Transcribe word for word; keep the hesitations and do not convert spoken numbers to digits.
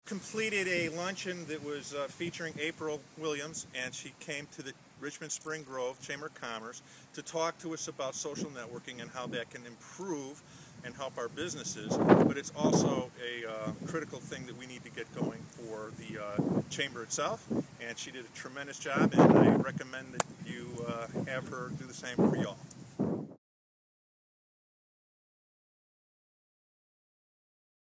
Completed a luncheon that was uh, featuring April Williams, and she came to the Richmond Spring Grove Chamber of Commerce to talk to us about social networking and how that can improve and help our businesses, but it's also a uh, critical thing that we need to get going for the uh, chamber itself, and she did a tremendous job, and I recommend that you uh, have her do the same for y'all.